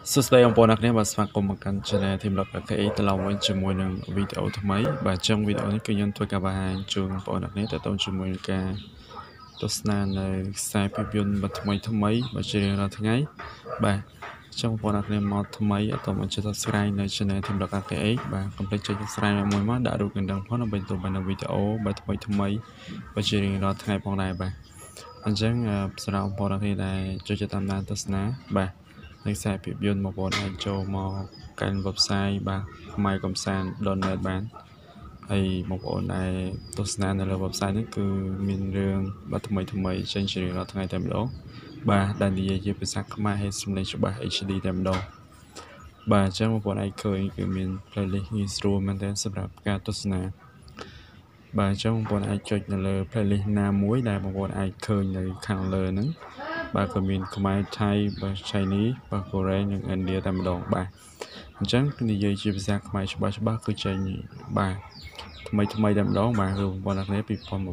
សួស្តីបងប្អូនអ្នកគ្នាបាទស្វាគមន៍មកកាន់ Channel Team Log គេតឡងវិញជាមួយនឹងវីដេអូថ្មីបាទចុងវីដេអូនេះគឺខ្ញុំធ្វើការបង្ហាញជូនបងប្អូនអ្នកគ្នាតទៅជាមួយនឹងការទស្សនានៅខ្សែភាពយន្តថ្មីបាទជារៀងរាល់ថ្ងៃបាទចុងបងប្អូនអ្នកគ្នាមកថ្មីអត់តមកចុច Subscribe នៅ Channel Team Log គេបាទកុំភ្លេចចុច Subscribe មួយមកដាក់រូបកណ្ដឹងផងដើម្បីទទួលបានវីដេអូបាទថ្មីបាទជារៀងរាល់ថ្ងៃផងដែរបាទអញ្ចឹងសម្រាប់បងប្អូនអ្នកគ្នាដែលចូលចិត្តតាមដានទស្សនាបាទในខ្សែភាពយន្តបងប្អូនអាចចូលមកកាន់ website បាទខ្មែរកំសាន្ត .net បានហើយបងប្អូនដែលទស្សនានៅលើ website នេះគឺមានរឿងបាទថ្មីចេញជារៀងរាល់ថ្ងៃតែម្ដងបាទដែលនិយាយជាភាសាខ្មែរហើយសំឡេងច្បាស់ HD តែម្ដងបាទអញ្ចឹងបងប្អូនអាចឃើញគឺមាន playlist ងាយស្រួលមែនទែនសម្រាប់ការទស្សនាបាទអញ្ចឹងបងប្អូនអាចចុចនៅលើ playlist ណាមួយដែលបងប្អូនអាចឃើញនៅខាងលើហ្នឹងបាទក៏មានខ្មែរថៃបាទ Chinese បាទកូរ៉េនិងឥណ្ឌាតែម្ដងបាទអញ្ចឹងនិយាយជាភាសាខ្មែរច្បាស់គឺចេញបាទថ្មីតែម្ដងបាទគឺបងប្អូនអ្នកគ្នា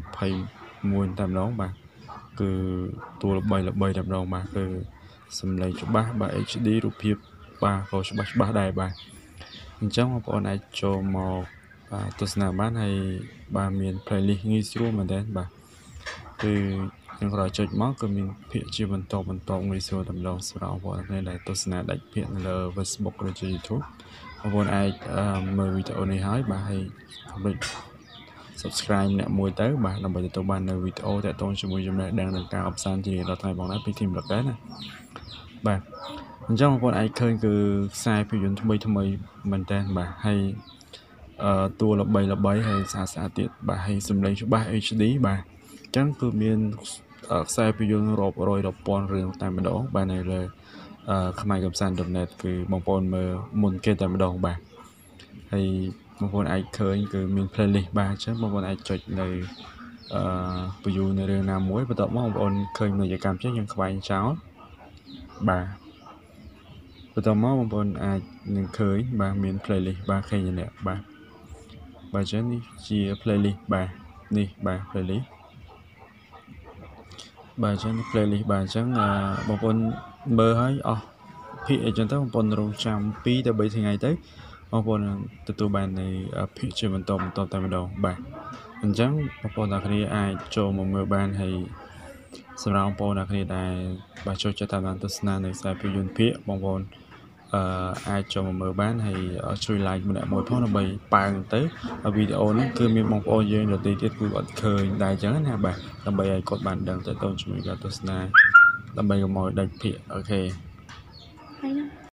2021តែម្ដងបាទគឺតួល្បីតែម្ដងបាទគឺសំឡេងច្បាស់បាទ HD រូបភាពបាទក៏ច្បាស់ដែរបាទអញ្ចឹងបងប្អូនអាចចូលមកបាទទស្សនាបានហើយបាទមាន playlist ងាយស្រួលមែនទែនបាទគឺខ្ញុំក្រោយចុចមកគឺមានភាគជាបន្តងាយស្រួលតែម្ដងសម្រាប់បងប្អូនអ្នកដែលទស្សនាដាច់ភាគនៅលើ Facebook ឬ YouTube បងប្អូនអាចមើលវីដេអូនេះហើយបាទហើយកុំភ្លេច Subscribe អ្នកមួយទៅបាទដើម្បីទទួលបាននៅវីដេអូតាក់ទងជាមួយចំណេះដឹងនិងការផ្សាយជារៀងរាល់ថ្ងៃផងដែរពី Team Log ដែរណាបាទអញ្ចឹងបងប្អូនអាចឃើញគឺខ្សែភាពយន្តថ្មីមែនតើបាទហើយតួល្បីហើយស្អាតទៀតបាទហើយសំឡេងច្បាស់ HD បាទអញ្ចឹងគឺមានខ្សែភាពយន្តរាប់រយរាប់ពាន់រឿងតែម្ដងបាទនៅលើខ្មែរកំសាន្ត .net គឺបងប្អូនមើលមុនគេតែម្ដងបាទហើយបងប្អូនអាចឃើញគឺមាន playlist បាទអញ្ចឹងបងប្អូនអាចចុចនៅview នៅរឿងណាមួយបន្ទាប់មកបងប្អូនឃើញនីយកម្មចេះយើងខ្វែងចោលបាទបន្ទាប់មកបងប្អូនអាចនឹងឃើញបាទមាន playlist បាទឃើញនេះបាទអញ្ចឹងនេះជា playlist បាទនេះបាទ playlist បាទអញ្ចឹង playlist បាទអញ្ចឹងបងប្អូនមើលឲ្យអស់ភាគអីចឹងទៅបងប្អូនរងចាំ2ទៅ3ថ្ងៃទៅបងប្អូនទទួលបាននៃភាគជាបន្តតែម្ដងបាទអញ្ចឹងបងប្អូនទាំងគ្នាអាចចូលមកមើលបានហើយសម្រាប់បងប្អូនទាំងគ្នាដែលបាទចូលចិត្តតាមដានទស្សនានៅខ្សែភាពយន្តភាគបងប្អូនអាចចូលមកមើលបានហើយជួយ like ម្នាក់មួយផងដើម្បីប៉ាងទៅវីដេអូនេះគឺមានបងប្អូនយើងដទៃទៀតគឺអត់ឃើញដែរអញ្ចឹងណាបាទដើម្បីឲ្យគាត់បានដឹងទៅជាមួយការទស្សនាដើម្បីកុំឲ្យដាច់ភាគអូខេ